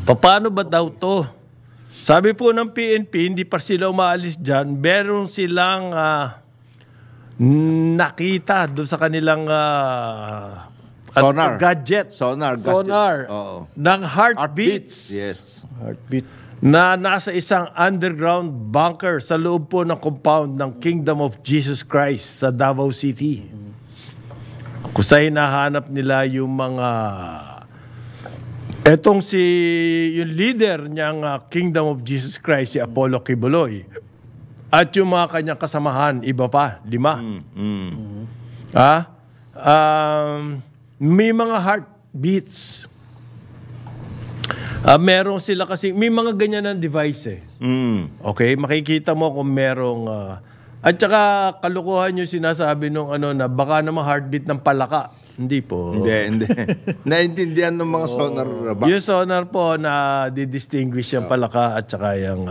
Paano ba daw to? Sabi po ng PNP, hindi pa sila umaalis dyan. Meron silang nakita doon sa kanilang gadget. Sonar. Ng heartbeats. Yes. Heartbeat. Na nasa isang underground bunker sa loob po ng compound ng Kingdom of Jesus Christ sa Davao City. Kung sa hinahanap nila yung mga... Etong yung leader niyang Kingdom of Jesus Christ, si Apollo Kibuloy, at yung mga kanyang kasamahan, iba pa, 5. May mga heartbeats. Meron sila kasi, may mga ganyan ng device Okay, makikita mo kung merong... at saka kalukuhan yung sinasabi nung na baka naman heartbeat ng palaka. Hindi po. Hindi. Naintindihan ng mga sonar ba? Yung sonar po na di-distinguish yung palaka at saka yung...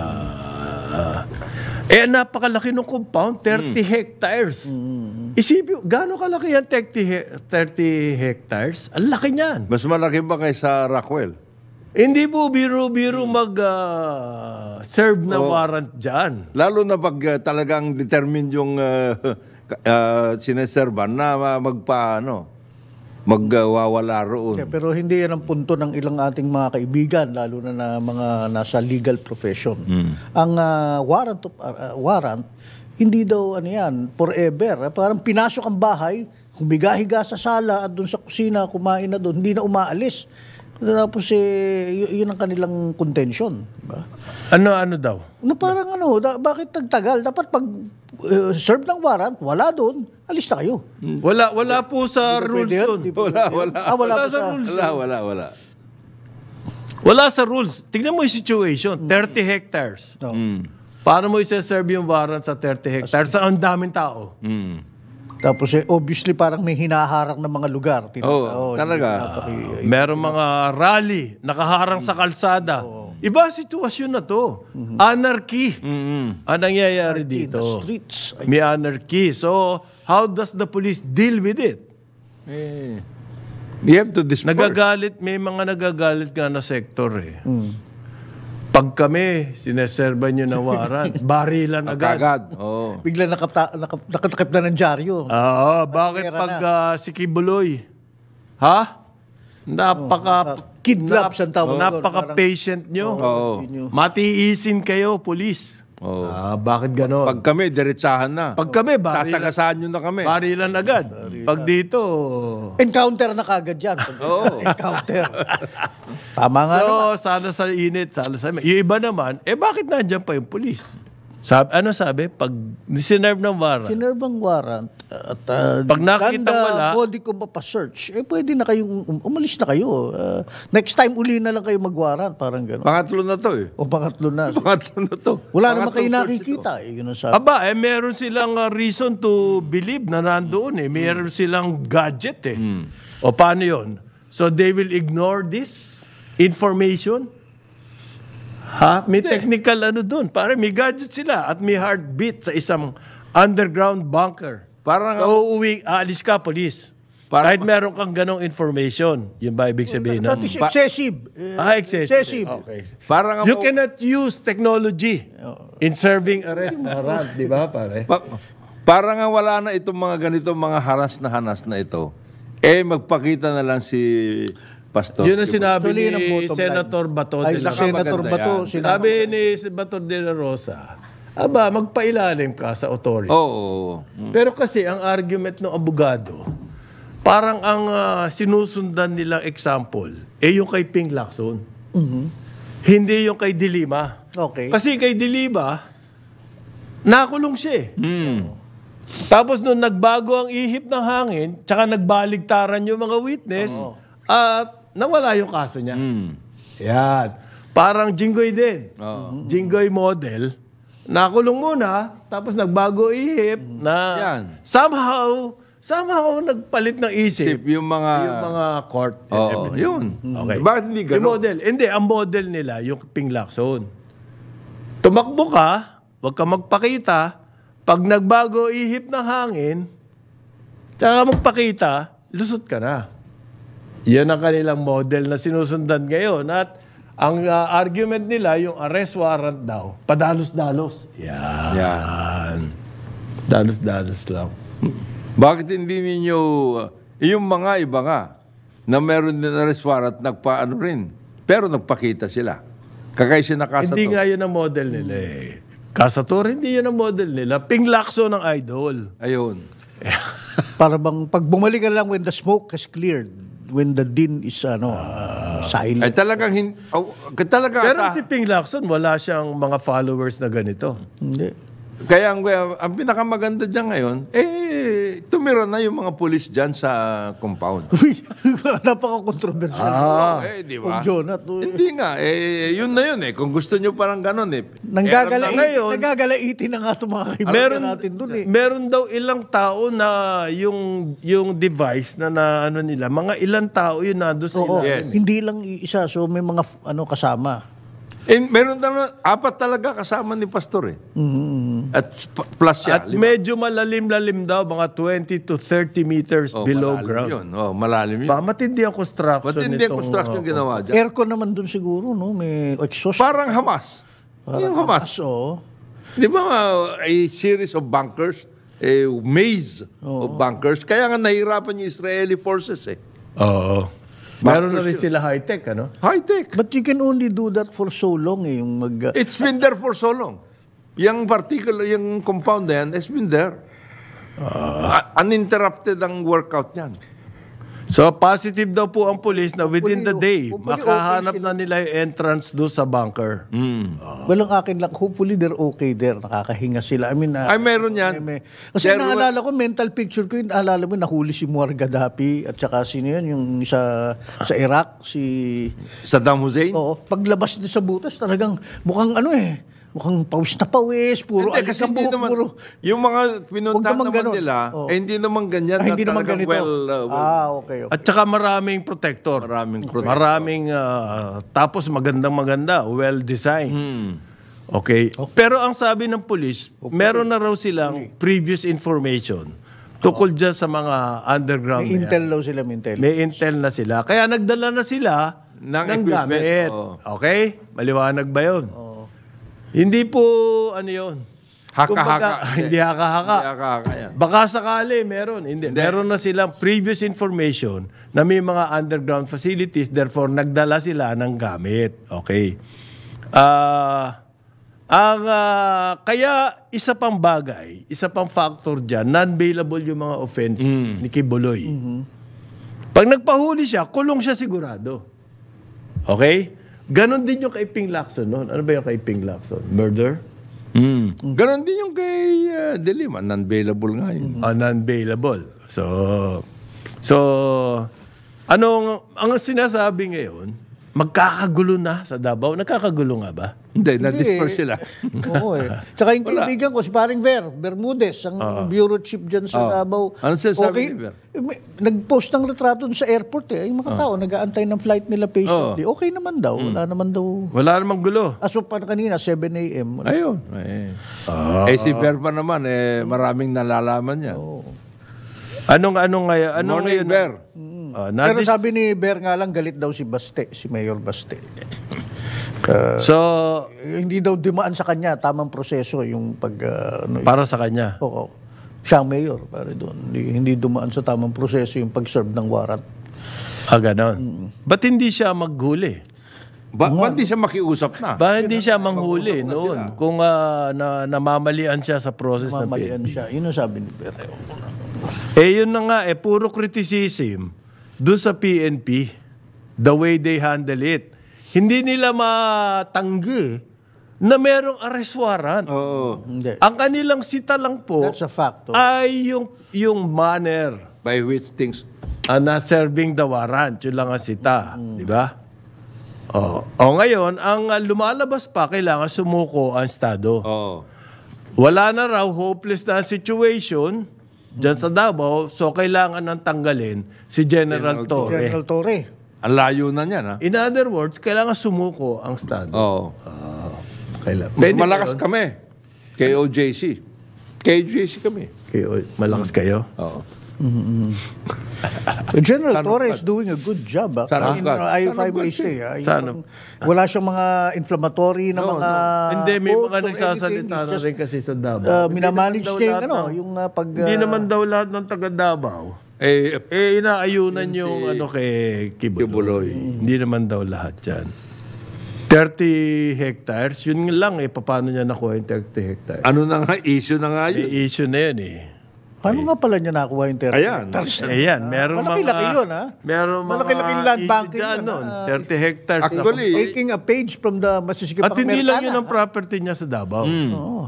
napakalaki ng compound, 30 hectares. Isipin, gaano kalaki yan 30 hectares? Ang laki niyan. Mas malaki ba kaysa Rockwell? Hindi po biro-biro mag-serve na warrant dyan. Lalo na pag talagang determine yung sineserban na magwawala roon. Yeah, pero hindi yan ang punto ng ilang ating mga kaibigan, lalo na mga nasa legal profession. Ang warrant, hindi daw forever. Parang pinasok ang bahay, humiga-higa sa sala at doon sa kusina, kumain na doon, hindi na umaalis. Tapos yun ang kanilang contention. Diba? Ano daw? Na parang bakit nagtagal? Dapat pag serve ng warrant, wala doon, alis na kayo. Wala po sa rules doon. Wala sa rules. Wala. Wala sa rules. Tingnan mo yung situation. 30 hectares. Paano mo isa-serve yung warrant sa 30 hectares? Sa ang daming tao. Tapos obviously parang may hinaharang na mga lugar. Talaga. Meron mga rally, nakaharang sa kalsada. Iba sitwasyon na to. Anarchy. Ang nangyayari dito. In the streets. May anarchy. So, how does the police deal with it? You have to disperse. May mga nagagalit nga na sektor Pag kami, sineserban nyo ng warrant, barilan agad. Bigla nakatakip na ng dyaryo. Bakit pag si Kibuloy? Kidnap ang tawag. Napaka-patient nyo. Matiisin kayo, police. Bakit gano'n? Pag kami, diretsahan na. Pag kami, sasagasaan nyo na kami. Barilan agad. Pag dito... Encounter na kagad yan. Encounter. Tama nga naman. Sana sa init, sana sa... Yung iba naman, bakit nandiyan pa yung police? Sabi? Pag sinerve ng warrant. Sinerve ang warrant. At pag nakita wala, body ko mapasearch, pwede na kayong, umalis na kayo. Next time, uli na lang kayo mag-warrant. Parang gano'n. Pangatlo na to O pangatlo na. Pangatlo na to. Wala naman kayo nakikita. Yun ang sabi. meron silang reason to believe na nandoon Meron silang gadget O paano yun? So they will ignore this information? May technical doon. Para may gadget sila at may heartbeat sa isang underground bunker. So aalis ka, police. Kahit meron kang ganong information. Yun ba ibig sabihin? That is excessive. Excessive. Okay. You cannot use technology in serving arrest warrant. Di ba, pare? Para nga wala na itong mga ganito, mga hanas na ito. Magpakita na lang si Pastor. Yun ang sinabi ni Senator Bato de la Rosa. Senator Bato. Sabi ni Bato de la Rosa, magpailalim ka sa authority. Pero kasi ang argument ng abogado, parang ang sinusundan nilang example, yung kay Ping Lacson. Hindi yung kay Dilima. Okay. Kasi kay Dilima, nakulong siya Tapos nung nagbago ang ihip ng hangin, tsaka nagbaligtaran yung mga witness, at nawala yung kaso niya. Yan. Parang Jinggoy din. Jinggoy model. Nakulong muna, tapos nagbago ihip na somehow nagpalit ng isip yung mga court. Yun. Okay. Bakit hindi gano'n? Yung model. Hindi, ang model nila, yung Ping Lacson. Tumakbo ka, huwag ka magpakita, pag nagbago ihip ng hangin, tsaka magpakita, lusot ka na. Yan ang kanilang model na sinusundan ngayon. At Ang argument nila, yung arrest warrant daw, padalos-dalos. Yan. Dalos-dalos lang. Bakit hindi ninyo, yung mga iba nga, na meron din arrest warrant, nagpaano rin. Pero nagpakita sila. Kakaisi na kasato. Hindi nga yun ang model nila eh. Kasator, hindi yun ang model nila. Ping Lacson ng idol. Ayun. Para bang pag bumalik ka lang when the smoke has cleared, when the din is silent. Ay talagang, talagang Pero si Ping Lacson, wala siyang mga followers na ganito. Hindi. Kaya ang pinakamaganda dyan ngayon, tumira na yung mga pulis dyan sa compound. Uy, napaka-controversial. Di ba? Jonat. Hindi nga, yun na yun Kung gusto nyo parang ganon Nanggagalaitin na nga itong mga kaibigan natin dun Meron daw ilang tao na yung device na ano nila, mga ilang tao yun nandun sa Oo, Yes. hindi lang isa. So may mga kasama. Meron na 4 talaga kasama ni Pastor At plus siya. At medyo malalim-lalim daw, mga 20 to 30 meters below ground. Yun. Malalim yun. Matindi ang construction Matindi ang construction ginawa dyan. Aircon naman dun siguro, no? May exhaust. Parang Hamas. Yung Hamas. Oo. Di ba a series of bunkers, a maze of bunkers. Kaya nga nahirapan yung Israeli forces Oo. Meron na rin sila high-tech, ano? High-tech. But you can only do that for so long yung It's been there for so long. Yung compound na yan, it's been there. Uninterrupted ang workout niyan. So, positive daw po ang police na within the day, hopefully makahanap okay na nila yung entrance doon sa bunker. Walang akin lang, hopefully they're okay there. Nakakahinga sila. I mean, Ay, meron yan. kasi naalala ko, mental picture ko yun, naalala mo, nahuli si Muammar Gaddafi at saka sino yan, yung sa Iraq, si Saddam Hussein? Oo, paglabas niya sa butas, talagang mukhang mukhang pawis na pawis, puro Hindi, kasi hindi alikabok, naman, puro... yung mga pinuntahan naman ganun. nila, hindi naman ganyan. Ay, hindi na naman talagang ganito. Okay. At saka maraming protector. Maraming, tapos magandang-maganda, well-designed. Okay. Pero ang sabi ng police, meron na raw silang previous information tukol dyan sa mga underground. May intel daw sila, May intel na sila. Kaya nagdala na sila ng gamit. Okay? Maliwanag ba yun? Hindi po, yun? Haka-haka. Hindi haka-haka. Hindi haka-haka yan. Baka sakali, meron. Hindi. Meron na silang previous information na may mga underground facilities, therefore, nagdala sila ng gamit. Okay. Kaya, isa pang bagay, isa pang factor dyan, non-bailable yung mga offense ni Kibuloy. Pag nagpahuli siya, kulong siya sigurado. Okay? Ganon din yung kay Ping Lacson noon. Ano ba yung kay Ping Lacson? Murder? Ganon din yung kay Delima. Non-bailable nga yun. Non-bailable. So, ang sinasabi ngayon, magkakagulo na sa Davao. Nagkakagulo nga ba? Hindi, na-disperse sila. Oo Tsaka yung kaibigan ko, si paring Bermudez, ang bureau chief dyan sa Davao. Ano sinasabi ni Ver? Nag-post ng retrato sa airport Yung mga tao, nag-aantay ng flight nila patiently. Okay naman daw. Wala naman daw. Wala namang gulo. As of kanina, 7 a.m. Ayun. Si Ver pa naman, maraming nalalaman niya. Anong Morning, ngayon? Ver. Pero sabi ni Ber nga lang, galit daw si Baste, si Mayor Baste. Hindi daw dumaan sa kanya, tamang proseso yung para sa kanya. Oo. Siya ang mayor, pare doon. Hindi dumaan sa tamang proseso yung pag-serve ng warrant. Ganon. Ba't hindi siya maghuli? Ba't di siya makiusap na? Ba hindi siya manghuli noon kung namamalian siya sa process ng Mamalian siya. Yun ang sabi ni Ber. Yun na nga, puro criticism doon sa PNP, the way they handle it. Hindi nila matanggi na merong arrest warrant. Hindi. Ang kanilang sita lang po That's a fact. ay yung manner By which things... na serving the warrant. Yun lang ang sita. Di ba? Ngayon, ang lumalabas pa, kailangan sumuko ang Estado. Wala na raw, hopeless na situation dyan sa Davao, so kailangan nang tanggalin si General Torre. General Torre. Ang layo na niyan, ha? In other words, kailangan sumuko ang Estado. Malakas kami. Kay OJC. Kay OJC kami. Malakas kayo? General Torres doing a good job. Sana If I may say. Sana. Wala siyang mga inflammatory na mga Hindi, may quotes mga or nagsasalita anything. na It's rin just, kasi sa Davao. minamanage Hindi niya naman daw lahat yung ng- pag... Hindi naman daw lahat ng taga Davao. Inaayunan yung kay Kibuloy. Hindi naman daw lahat yan. 30 hectares, yun lang paano niya nakuha yung 30 hectares? Ano na nga, issue na nga yun. May issue na yun Paano nga pala niya nakuha yung 30 Ayan. hectares? Ayan, meron Malaki-laki mga... yun, ha? Meron mga Malaki-laking land issue banking dyan yun, nun. ah. 30 hectares Actually, na. Taking a page from the Masisigip At hindi lang yun ang property niya sa Davao. Oo.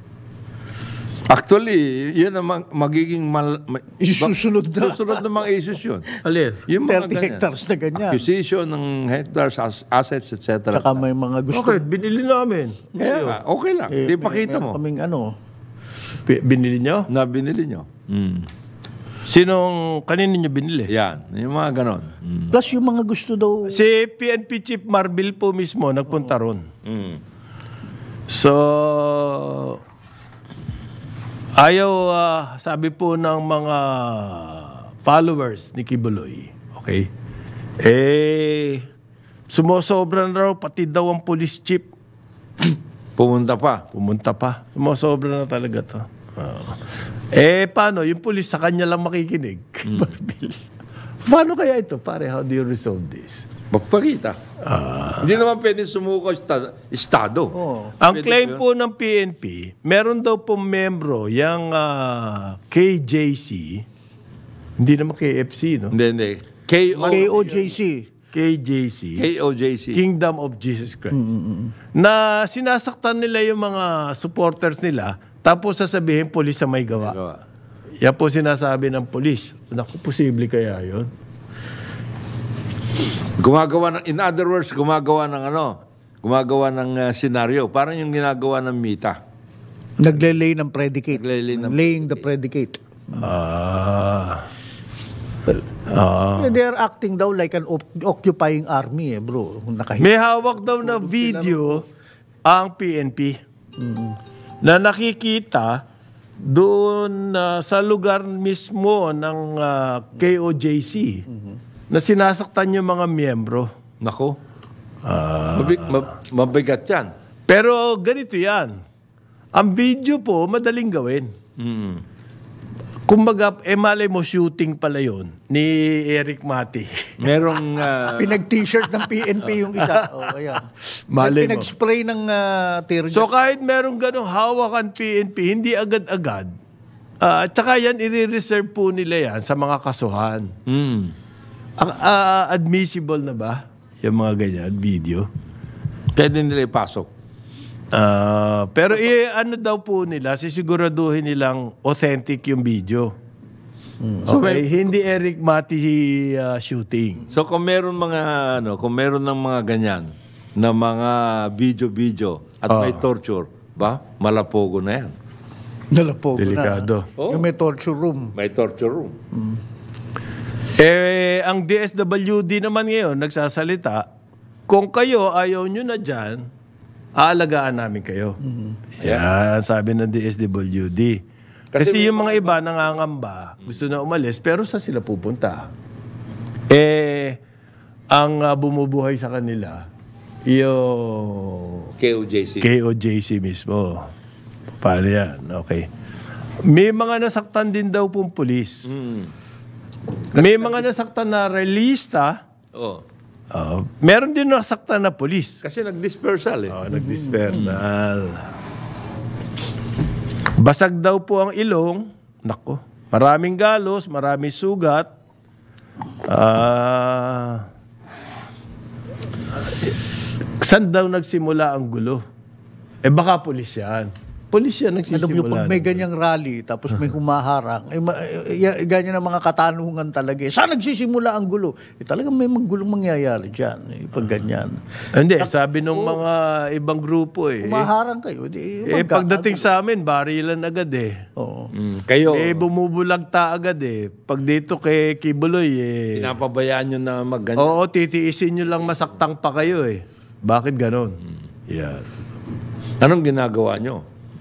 Actually, yun ang magiging Isusunod na. susunod na mga issues yun. Alin? Yung mga 30 ganyan. hectares na ganyan. Acquisition ng hectares, assets, etc. Saka may mga gusto. Okay, binili namin. Kaya nga, okay lang. Di pakita meron mo kaming Binili niyo? na binili nyo. Kanino niyo binili? Yan, yung mga ganon. Plus yung mga gusto daw. Si PNP Chief Marbil po mismo nagpunta ron. So, sabi po ng mga followers ni Kibuloy, okay, sumosobra na raw, pati daw ang police chief. Pumunta pa. Sumosobra na talaga to. Paano? Yung police sa kanya lang makikinig. Marbil. Paano kaya ito? Pare, how do you resolve this? Magpakita. Hindi naman pwede sumuko estado. Ang claim po ng PNP, meron daw po membro yung KJC, hindi naman KFC, no? Hindi. KOJC. KJC, KOJC. Kingdom of Jesus Christ, na sinasaktan nila yung mga supporters nila, tapos sasabihin polis na may gawa. Yan po sinasabi ng polis. Naku, posible kaya yun? In other words, gumagawa ng senaryo. Parang yung ginagawa ng Mita. Nagle-lay ng predicate. Nagle-lay Laying the predicate. They are acting daw like an occupying army, bro. May hawak daw na video ang PNP na nakikita doon sa lugar mismo ng KOJC na sinasaktan yung mga miyembro. Nako. Mabigat yan. Pero ganito yan. Ang video po, madaling gawin. Kumbaga, malay mo, shooting pala yun ni Eric Mati. Merong... Pinag-t-shirt ng PNP yung isa. Ayan. Malay mo. Pinag-spray ng tear gas. So kahit merong ganong hawakan PNP, hindi agad-agad. At saka yan, i-reserve po nila yan sa mga kasuhan. Admissible na ba yung mga ganyan, video? Pwede nila ipasok. Pero ano daw po nila, sisiguraduhin nilang authentic yung video. So, Okay, hindi Eric Mati shooting. So kung meron ng mga ganyan na mga video at may torture, malapogo na yan. Nalapogo Delikado. na. Yung may torture room. May torture room. Ang DSWD naman ngayon nagsasalita, kung kayo ayaw nyo na dyan, aalagaan namin kayo. Yan, sabi ng DSWD. Kasi yung mga iba nangangamba, gusto na umalis, pero saan sila pupunta? Ang bumubuhay sa kanila, yung KOJC mismo. Paano yan? Okay. May mga nasaktan din daw pong pulis. May mga nasaktan na realista. Meron din nasaktan na pulis. Kasi nag-dispersal Nag-dispersal. Basag daw po ang ilong. Nako. Maraming galos, maraming sugat. Saan daw nagsimula ang gulo? Baka pulis yan. Pulis yan Alam niyo, nagsisimula. pag may ganyang rally, tapos may humaharang, ganyan ang mga katanungan talaga. Saan nagsisimula ang gulo? Talagang may gulong mangyayari dyan. Pag ganyan. Hindi, sabi nung mga ibang grupo Humaharang kayo. pagdating sa amin, barilan agad Oo. Kayo, bumubulagta agad Pag dito kay Kibuloy pinapabayaan nyo na magganyan. Oo, titiisin nyo lang masaktang pa kayo Bakit ganon? Yan. Anong ginagawa nyo?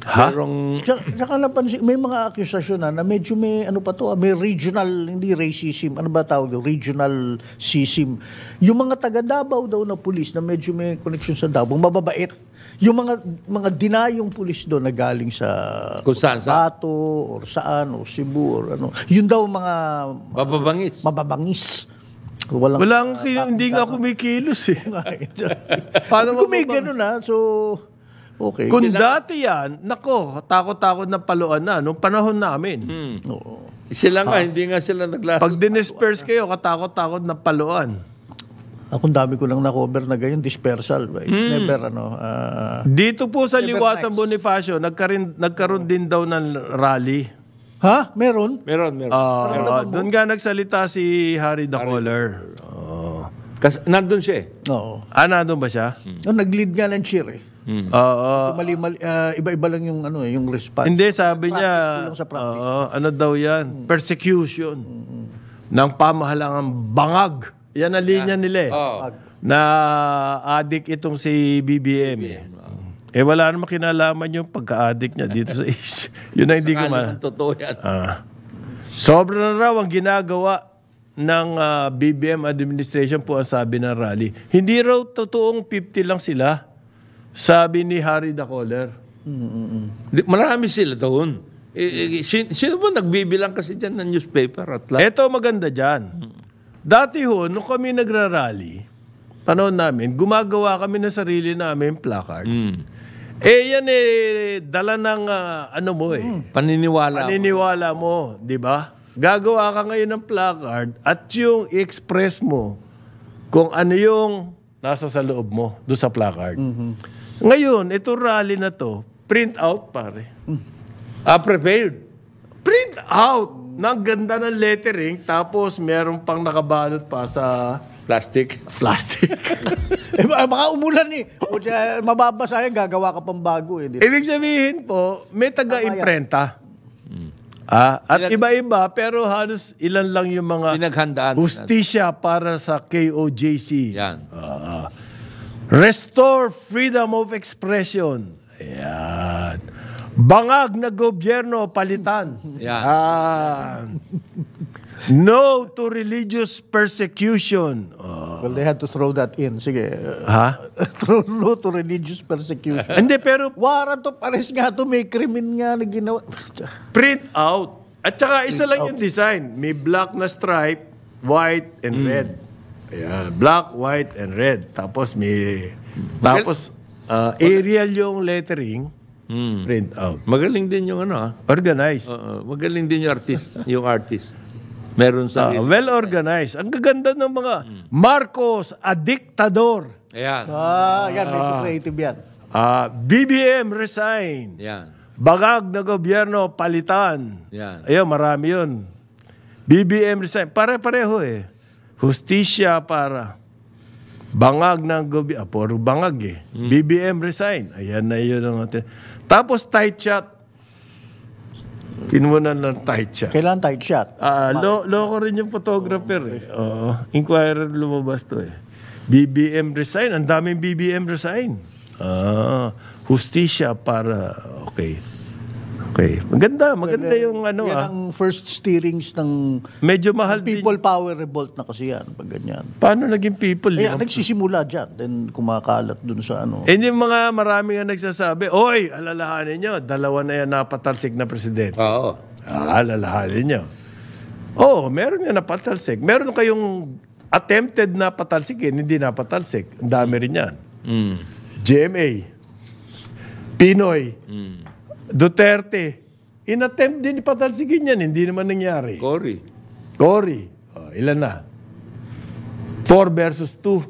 Ha? Tsaka napansin, may mga akusasyon na medyo may ano pa to, may regional, hindi racism, ano ba tawag doon? Regional sism. Yung mga taga Davao daw na pulis na medyo may connection sa Davao, mababait. Yung mga dinayong pulis doon na galing sa Kung saan, Cotabato or saan, o Cebu or ano. Yun daw mga mababangis. Hindi nga kumikilos eh. Paano Kung may ganun na, so okay. Kung dati yan, nako, takot-takot na paluan na nung panahon namin. Oo. Sila nga, hindi nga sila naglalaro. Pag dinisperse kayo, katakot-takot na paluan. Akong dami ko lang na-cover na ganyan, dispersal. It's never, Dito po sa Never Liwasan nice. Bonifacio, nagkaroon din daw ng rally. Ha? Meron? Meron. Doon nga nagsalita si Harry the Caller. Kasi nandun siya eh. Oo. Nandun ba siya? Nag-lead nga ng cheer eh. Oo. Iba-iba lang yung yung response. Hindi, sabi niya, kulang sa practice. ano daw yan? Persecution ng pamahalangang bangag. Yan ang linya nila eh. Na addict itong si BBM. Wala namang kinalaman yung pagka-addict niya dito sa issue. Yun na hindi ko Totoo yan. Sobra na raw ang ginagawa ng BBM administration po ang sabi ng rally. Hindi raw totoong 50 lang sila. Sabi ni Harry the Caller. Marami sila doon. Sino ba nagbibilang kasi dyan ng newspaper at lahat? Ito maganda dyan. Dati ho, nung kami nagrarally, panahon namin, gumagawa kami ng sarili namin placard. Yan dala ng paniniwala mo, di ba? Gagawa ka ngayon ng placard at yung i-express mo kung ano yung nasa sa loob mo doon sa placard. Ngayon, ito rally na to, print out pare. Prepared. Print out! Nang ganda ng lettering, tapos meron pang nakabalot pa sa Plastic. Baka umulan eh. O mababasa yan, gagawa ka pang bago eh. Ibig sabihin po, may taga-imprenta. At iba-iba, pero halos ilan lang yung mga Pinaghandaan. hustisya para sa KOJC. Yan. Restore freedom of expression. Ayan. Bangag na gobyerno, palitan. Yan. No to religious persecution. Well, they had to throw that in. Sige. No to religious persecution. Hindi, pero Warrant of arrest nga to, may krimen nga na ginawa. print out. At saka isa lang yung design. May black na stripe, white and red. Ayan. Black, white, and red. Tapos aerial yung lettering. Print out. Magaling din yung Organized. magaling din yung artist. Meron sa Well organized. Ang gaganda ng mga Marcos, a diktador. Ayan. Yan, medyo creative yan. BBM resign. Yan. Bagag na gobyerno, palitan. Yan. Ayun, marami yun. BBM resign. Pare-pareho eh. Hustisya para bangag ng gobyerno. Puro bangag eh. BBM resign. Ayan na yun. Tapos tight shot. Kinuha ng tight shot. Kailangan tight shot. Loko rin yung photographer eh. Inquirer lumabas to eh. BBM resign. Ang daming BBM resign. Hustisya para... Okay. Maganda yung Yan ang first steerings ng Medyo mahal din. people power revolt na kasi yan. Pag ganyan. Paano naging people yun? Nagsisimula dyan. Then kumakalat dun sa Yung mga marami nga nagsasabi, oy, alalahanin nyo, dalawa na yan napatalsik na presidente. Oo. Alalahanin nyo. Meron nga napatalsik. Meron kayong attempted na patalsikin, hindi napatalsik. Ang dami rin yan. GMA, Pinoy, Duterte, inattempt din patalsikin yan, hindi naman nangyari. Cory, ilan na? 4 versus 2.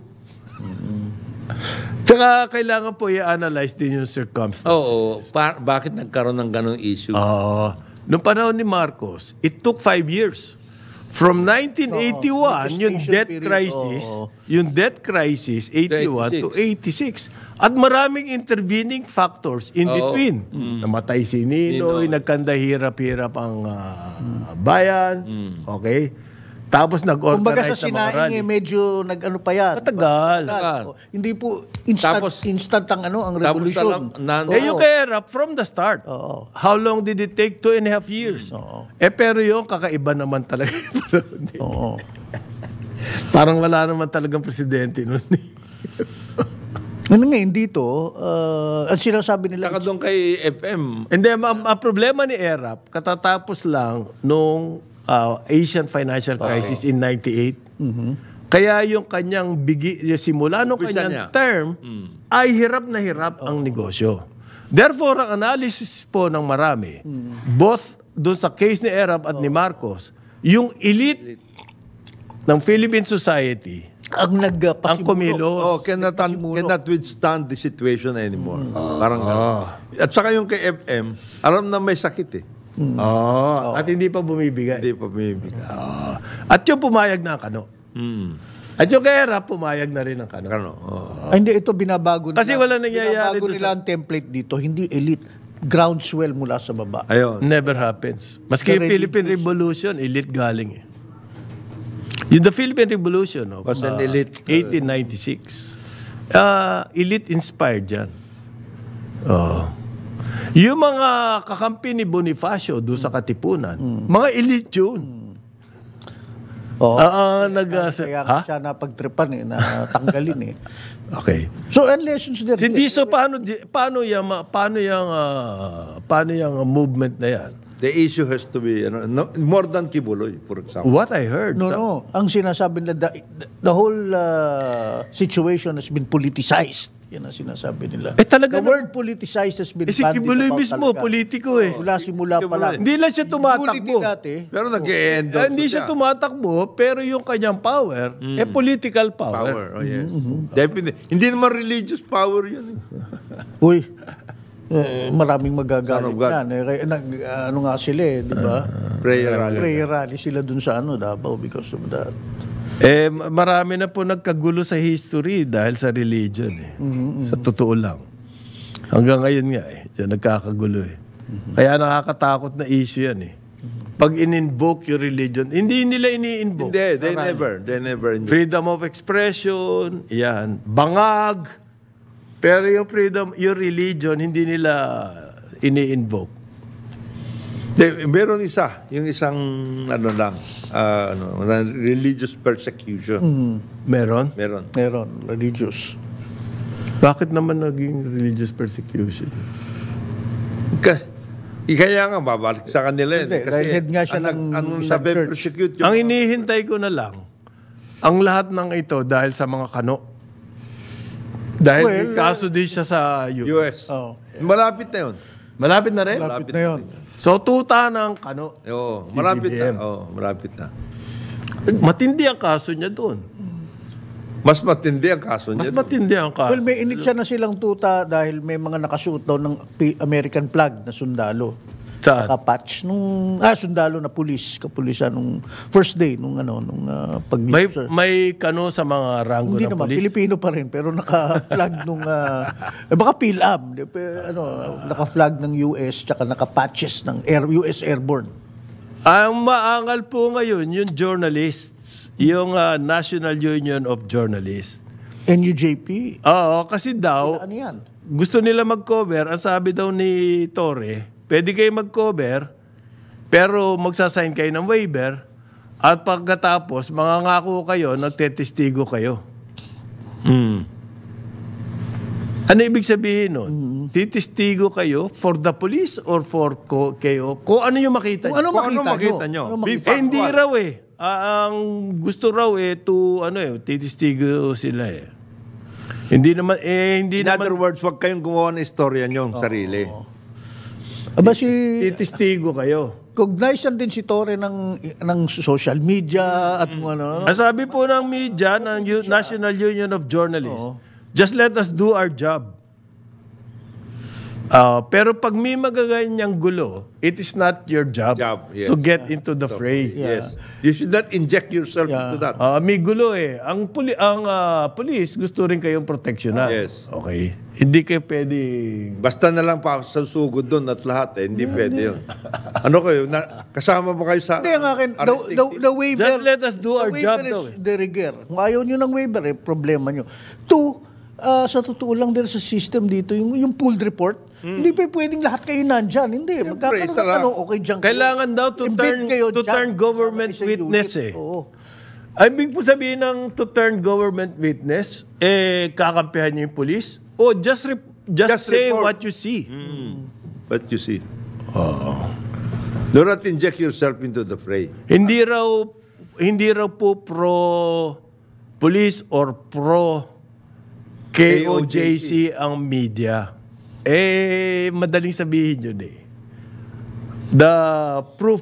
Tsaka kailangan po i-analyze din yung circumstances. Oo. Bakit nagkaroon ng ganong issue? Noong panahon ni Marcos, it took 5 years. From 1981, yung debt crisis, 81 to 86. At maraming intervening factors in between. Namatay si Ninoy, nagkanda hirap-hirap ang bayan. Okay? Tapos Kumbaga nag-organize sa ng mga sinaing rally. medyo nag-ano pa yan. Matagal. Hindi po instant, Tapos- instant ang Tapos revolution. Yung kay Erap, from the start. Oo. How long did it take? 2.5 years. Pero yung kakaiba naman talaga. Oo. Parang wala naman talagang presidente nun. Ano ngayon dito, ang sinasabi nila, Saka doon kay FM, Hindi, ang problema ni Erap, katatapos lang nung Asian financial crisis in 98. Kaya yung kanyang yung simula nung Umpisa kanyang niya. term ay hirap na hirap ang negosyo. Therefore, ang analysis po ng marami, both doon sa case ni Erap at ni Marcos, yung elite ng Philippine society, ang ang kumilos. cannot withstand the situation anymore. Parang gano'n. At saka yung kay FM, alam na may sakit eh. At hindi pa bumibigay. Hindi pa bumibigay. At yung pumayag na ang kano. At yung kay Erap, pumayag na rin ang kano. Ano? hindi, ito binabago nila. Kasi wala nangyayari Binabago doon nila ang template dito, hindi elite, groundswell mula sa baba. Ayun. Never happens. Maski yung The Philippine Revolution, elite galing eh. Yung the Philippine Revolution of Was an elite. 1896, elite inspired yan. Yung mga kakampi ni Bonifacio doon sa Katipunan, mga elite yun. Oo. Ha? Kaya nga siya napagtripan na tanggalin eh. Okay. So, and lessons there. Si Diso, paano yung movement na yan? The issue has to be more than Kibuloy, for example. What I heard. No. Ang sinasabi nila, the whole situation has been politicized. Yan ang sinasabi nila. Talaga The word politicized has been Si bandied Kibuloy about mismo, talaga. politiko eh. Simula pa lang. Hindi lang siya Bulletin tumatakbo. dati. Pero nag-e-end Hindi siya tumatakbo, pero yung kanyang power, political power. power. Oh, yes. Definitely. Hindi naman religious power yun. Uy, maraming magagalit Son of God. yan. Ano nga sila di ba? Prayer rally. Prayer rally sila dun sa Davao because of that. Marami na po nagkagulo sa history dahil sa religion eh. Sa totoo lang. Hanggang ngayon nga eh, diyan nagkakagulo eh. Kaya nakakatakot na issue yan eh. Pag in-invoke yung religion, hindi nila ini-invoke. Hindi, they never. Freedom of expression, yan. Bangag. Pero yung yung religion, hindi nila ini-invoke. Meron yung isang religious persecution. Meron? Meron. Religious. Bakit naman naging religious persecution? Kaya nga, babalik sa kanila yun. Hindi, dahil head nga siya ng isang persecute Ang inihintay ko na lang, ang lahat ng ito dahil sa mga kano. Dahil may kaso din siya sa US. Oh. Malapit na yun. Malapit na rin? Lapit na yun. So, tuta ng kano. Oo, malapit CBBM. na. Oo, malapit na. Matindi ang kaso niya doon. Mas matindi ang kaso Mas niya. matindi ang kaso. Well, may initsya na silang tuta dahil may mga nakasuot daw ng American flag na sundalo. Saan? Nakapatch. Sundalo na kapulisan nung first day, nung pag May kano sa mga rango Hindi ng naman, polis? Pilipino pa rin, pero naka-flag nung, baka PhilAm, naka-flag ng US, tsaka naka-patches ng US Airborne. Ang maangal po ngayon, yung journalists, yung National Union of Journalists. NUJP, Oo, kasi daw, ano yan? gusto nila mag-cover. Ang sabi daw ni Torre, pwede kayo mag-cover, pero magsasign kayo ng waiver, at pagkatapos, mangangako kayo, nagtetestigo kayo. Ano ibig sabihin nun? Titistigo kayo for the police or for kayo? Kung ano yung makita Kung ano nyo. makita nyo? Ano makita? Hindi raw eh. Ang gusto raw titistigo sila eh. Hindi naman, In other words, huwag kayong gumawa ng istorya nyo sarili. Aba titistigo kayo. cognizant din si Torre ng social media at kung ano. Ang sabi po ng media, ng National Union of Journalists, just let us do our job. Pero pag may magaganyang gulo, it is not your job, Yes. to get into the fray. Yes. You should not inject yourself into that. May gulo eh. Ang police gusto rin kayong proteksyonan. Yes. Okay. Hindi kayo pwede... Basta na lang pa sa sugod doon at lahat. Hindi pwede yun. Ano kayo? Kasama mo kayo sa... Hindi, ang akin, the waiver... Just let us do our job The though. waiver is de rigueur. Kung ayaw nyo ng waiver, problema nyo. Two, sa totoo lang din sa system dito, yung pooled report, hindi pa pwedeng lahat kayo nandyan. Hindi. Magkakaroon isa ng lang. okay dyan. Kailangan daw to turn government witness eh. Oo. Ay, ibig po sabihin ng to turn government witness, kakampihan niyo yung police? O just say report. what you see? What you see. Do not inject yourself into the fray. Hindi raw po pro police or pro KOJC ang media. Madaling sabihin yun eh. The proof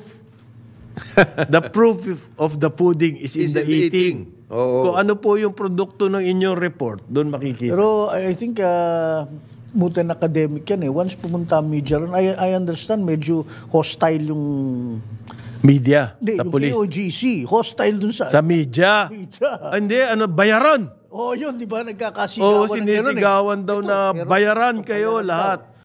of the pudding is in the eating. Oo. Kung ano po yung produkto ng inyong report, doon makikita. Pero I think mutan academic yan eh. Once pumunta ang media ron, I understand medyo hostile yung Media, hindi, sa yung police. POGC. Hostile dun sa... Sa media. Hindi, bayaran. Yun, di ba? Nagkakasigawan. Oo, ng gano'n sinisigawan daw na Ito, bayaran kayo lahat.